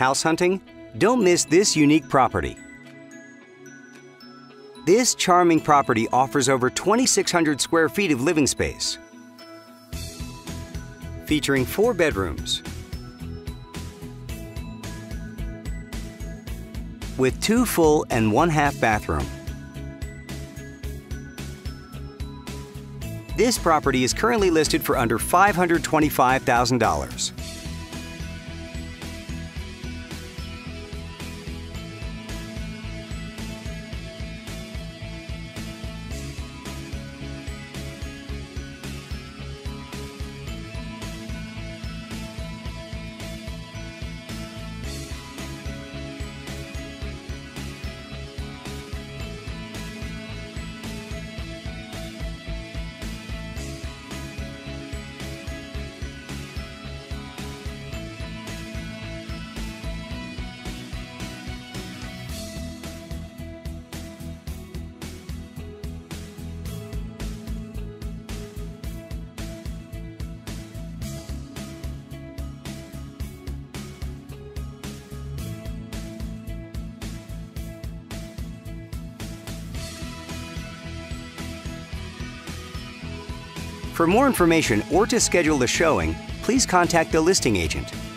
House hunting? Don't miss this unique property. This charming property offers over 2,600 square feet of living space, featuring 4 bedrooms with 2 full and 1 half bathroom. This property is currently listed for under $525,000. For more information or to schedule a showing, please contact the listing agent.